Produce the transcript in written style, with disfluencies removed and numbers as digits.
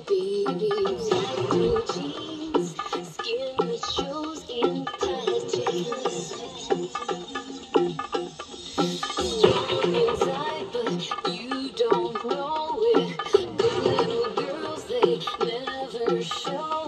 babies, blue jeans, skin that shows in patches. Strong inside, but you don't know it. Good little girls, they never show.